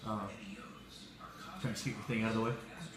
Trying to get your thing out of the way.